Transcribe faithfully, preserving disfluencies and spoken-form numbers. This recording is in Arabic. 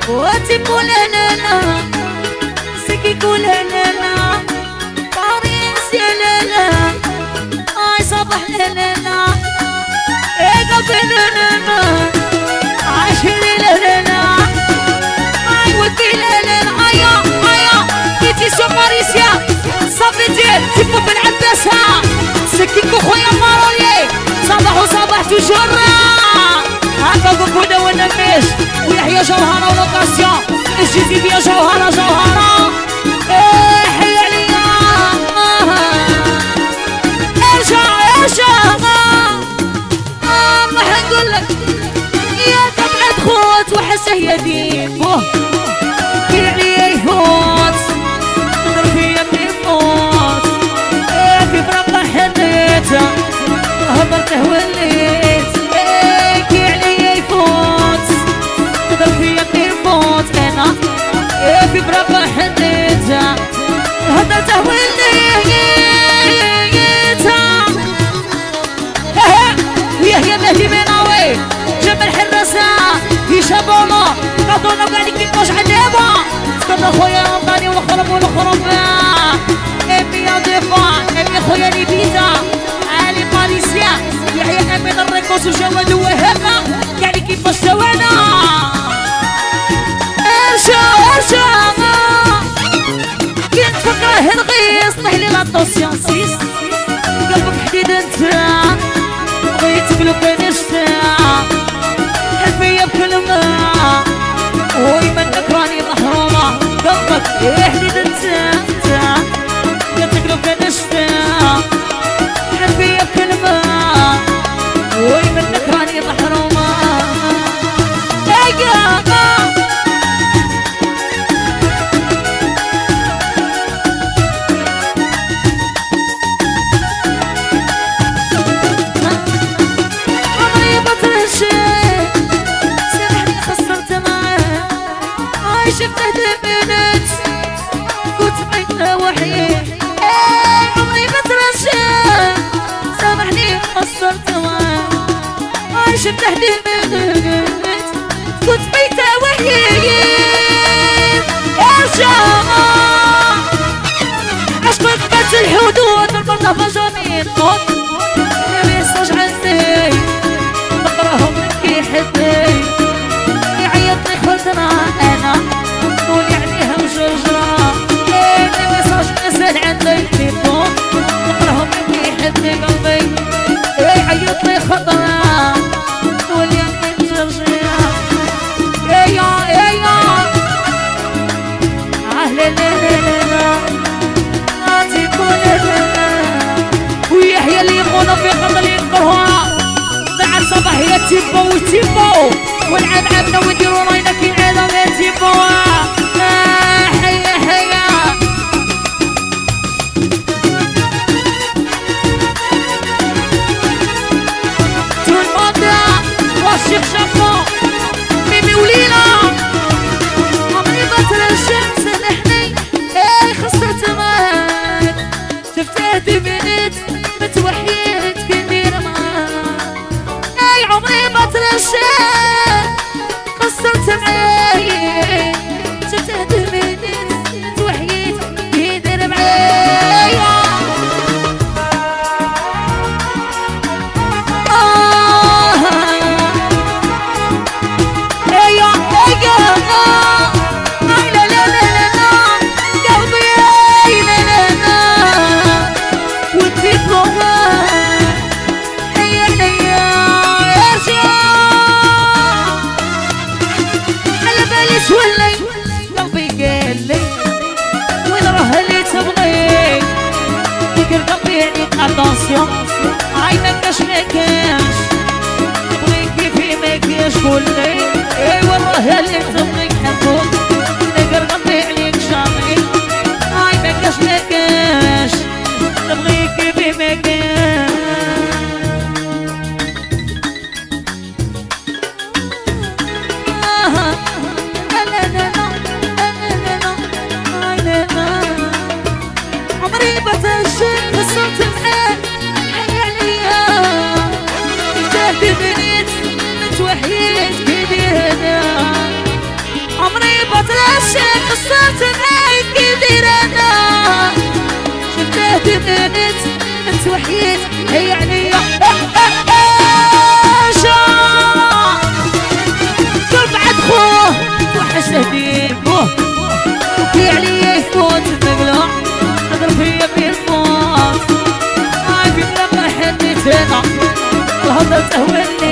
وتبو لالا سكي كولالا باريس يا لالا اي صباح لالا اي قلبي لالا عاشري لالا اي ودي لالا ايا ايا كيتي سو باريسيا صافي ديال تبو بالعباسها سكيكو خويا مارولي صباح وصباح توجور هكا كوكودا والنميش ويحيى جوهرة ولوكاسيون الجيزي بيا جوهرة جوهرة ايه حي عليا ارجع ارجع اه ما حنقولك يا تبعد خوت وحسه يدين بوه حي عليا يفوت نضرب فيا بيموت ايه في برقة حنيته هبرته وليت ايه كي عليا يفوت نضرب فيا بيموت انا ايه في برقة حنيته هبرته وليت ويا هي مهدي مناوي جمل حراسة يشابونا قاطونا قاعدين كيفاش عجيبة استنى خويا رمضاني والخرب والخرب امي يا ضيفة امي خويا ليبيزا علي باريسيا يحيى امين الريكوس وجواد وهبة قاعدين كيفاش سوانا ارجع ارجع كنت فكره نغيص طيحلي لاطوسيون سيس قلبك حديد انت بغيتك لو كان يشتاق حبيا بكلمة ويمنك راني محرومة قلبك يحديد انت انت بغيتك لو كان يشتاق حبيا بكلمة ويمنك راني محرومة شفته دمنت كنت بيتها وحيد عمري ما ترشى سامحني قصرت معاه شفته دمنت كنت بيتها وحيد ارجع عشقك بات الحدود المرتفع جميل قط ميساج عندي نقراهم من كي حدي يعيطني خدنا انا طول يعنيها مجرجرة ايه ميساج نزل عندي التليفون نقراهم من كي حدي قلبي ايه يعيطني خدنا طول يعني مجرجرة ايه يا ايه يا اه لا لا لا لا غادي كون لا ويحيى اللي يقولوا في قبل ينقرها بعد صباح هي تيبو وتيبو والعب عبنا ونديرو راينا كي العالم يا تيبو حيا حيا تو الموند والشيخ شافو ميمي وليلى عمري ما ترشمت سامحني ايه خسرت معاك شفته دبنت متوحيد كبير معاك اي عمري ما ترشمت قصرت معاي شفته دبنت متوحيد كبير معايا اتونسيون عينك اش مكاش بغيتي في مكاش قولي اي والله اللي تبغيك حبوك نقدر نقضي عليك شامي عينك اش مكاش تبغيك في مكاش عمري بتشك قصة معاك حي عليا انت بنيت متوحيد كبير هنا بطل الشيخ الصوت معاك كبير انا شفته تبنت انت وحيد هي عليا قلب عد خوه وحشه ديكوه وكي عليا يفوت المقلوع نضرب فيا في الموت هاي في لما حنيت انا الهضره تهويني